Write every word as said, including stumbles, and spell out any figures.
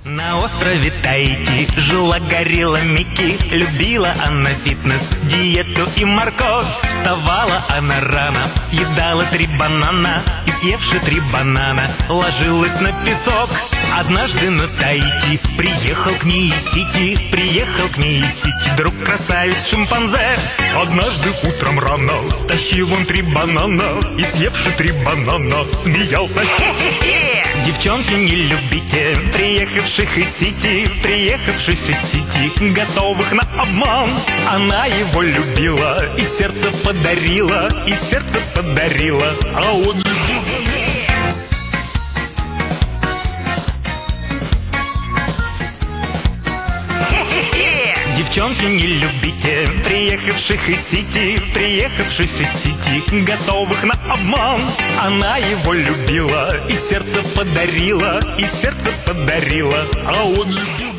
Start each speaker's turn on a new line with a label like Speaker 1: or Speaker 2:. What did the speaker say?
Speaker 1: На острове Таити жила горилла Микки. Любила она фитнес, диету и морковь. Вставала она рано, съедала три банана и, съевши три банана, ложилась на песок. Однажды на Таити приехал к ней Сити, приехал к ней Сити, друг красавец-шимпанзе. Однажды утром рано стащил он три банана и, съевши три банана, смеялся. Хе-хе-хе! Девчонки, не любите приехавших из Сити, приехавших из Сити, готовых на обман. Она его любила и сердце подарила, и сердце подарила, а он... Девчонки, не любите приехавших из Сити, приехавших из Сити, готовых на обман. Она его любила и сердце подарила, и сердце подарила, а он...